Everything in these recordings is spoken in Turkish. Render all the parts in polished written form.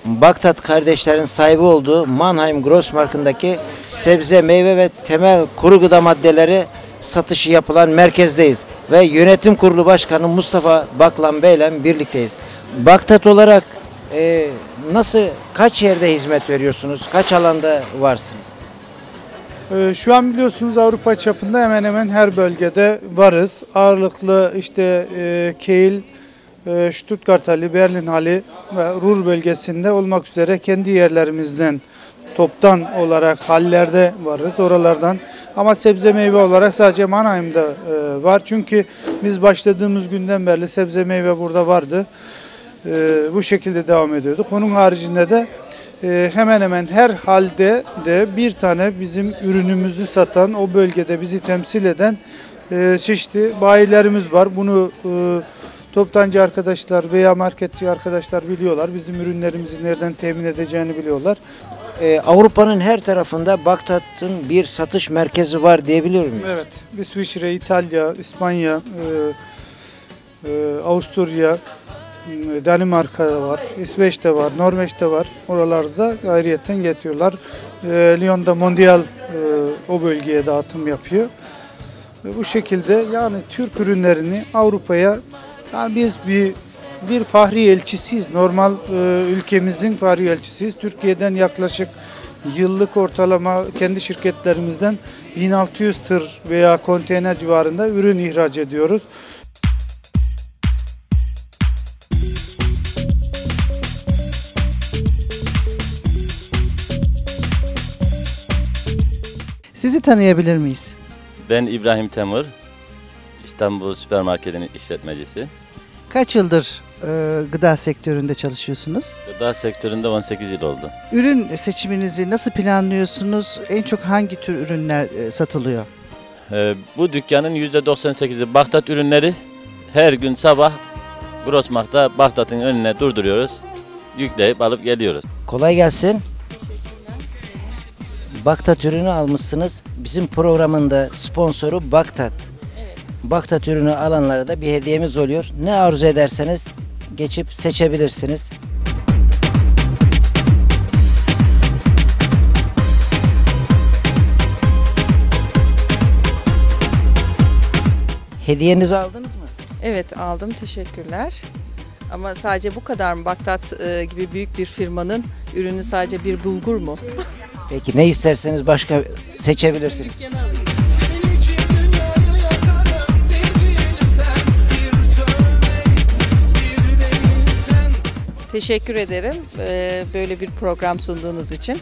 Bagtat kardeşlerin sahibi olduğu Mannheim Grossmarkt'ındaki sebze, meyve ve temel kuru gıda maddeleri satışı yapılan merkezdeyiz. Ve yönetim kurulu başkanı Mustafa Baklan Bey ile birlikteyiz. Bagtat olarak kaç yerde hizmet veriyorsunuz? Kaç alanda varsınız? Şu an biliyorsunuz Avrupa çapında hemen hemen her bölgede varız. Ağırlıklı işte Kiel, Stuttgart hali, Berlin hali ve Ruhr bölgesinde olmak üzere kendi yerlerimizden toptan olarak hallerde varız oralardan. Ama sebze meyve olarak sadece Mannheim'da var. Çünkü biz başladığımız günden beri sebze meyve burada vardı. Bu şekilde devam ediyorduk. Onun haricinde de hemen hemen her halde de bir tane bizim ürünümüzü satan, o bölgede bizi temsil eden çeşitli bayilerimiz var. Bunu toptancı arkadaşlar veya marketçi arkadaşlar biliyorlar. Bizim ürünlerimizi nereden temin edeceğini biliyorlar. Avrupa'nın her tarafında Bagtat'ın bir satış merkezi var diyebiliyor muyum? Evet. İsviçre, İtalya, İspanya, Avusturya, Danimarka'da var, İsveç'te var, Norveç'te var. Oralarda ayrıyeten getiriyorlar. Lyon'da Mondial o bölgeye dağıtım yapıyor. Bu şekilde yani Türk ürünlerini Avrupa'ya, yani biz bir fahri elçisiyiz. Normal ülkemizin fahri elçisiyiz. Türkiye'den yaklaşık yıllık ortalama kendi şirketlerimizden 1600 tır veya konteyner civarında ürün ihraç ediyoruz. Sizi tanıyabilir miyiz? Ben İbrahim Temur, İstanbul Süpermarket'in işletmecisi. Kaç yıldır gıda sektöründe çalışıyorsunuz? Gıda sektöründe 18 yıl oldu. Ürün seçiminizi nasıl planlıyorsunuz? En çok hangi tür ürünler satılıyor? Bu dükkanın %98'i Bagtat ürünleri. Her gün sabah Grossmarkt'ta Bagtat'ın önüne durduruyoruz. Yükleyip alıp geliyoruz. Kolay gelsin. Bagtat ürünü almışsınız. Bizim programında sponsoru Bagtat. Evet. Bagtat ürünü alanlara da bir hediyemiz oluyor. Ne arzu ederseniz geçip seçebilirsiniz. Hediyenizi aldınız mı? Evet aldım, teşekkürler. Ama sadece bu kadar mı? Bagtat gibi büyük bir firmanın ürünü sadece bir bulgur mu? Peki ne isterseniz başka seçebilirsiniz. Teşekkür ederim böyle bir program sunduğunuz için.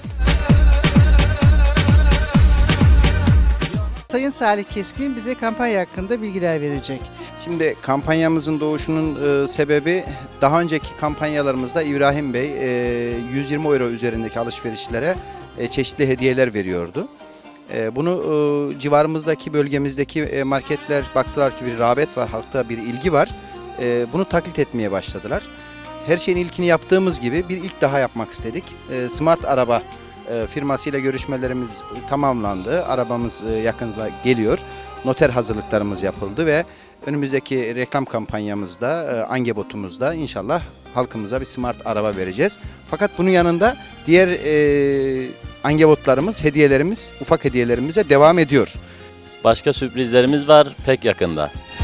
Sayın Salih Keskin bize kampanya hakkında bilgiler verecek. Şimdi kampanyamızın doğuşunun sebebi daha önceki kampanyalarımızda İbrahim Bey 120 euro üzerindeki alışverişlere çeşitli hediyeler veriyordu. Bunu civarımızdaki bölgemizdeki marketler baktılar ki bir rağbet var, halkta bir ilgi var. Bunu taklit etmeye başladılar. Her şeyin ilkini yaptığımız gibi bir ilk daha yapmak istedik. Smart Araba firmasıyla görüşmelerimiz tamamlandı. Arabamız yakında geliyor. Noter hazırlıklarımız yapıldı ve önümüzdeki reklam kampanyamızda, Angebot'umuzda inşallah halkımıza bir smart araba vereceğiz. Fakat bunun yanında diğer Angebot'larımız, hediyelerimiz, ufak hediyelerimize devam ediyor. Başka sürprizlerimiz var pek yakında.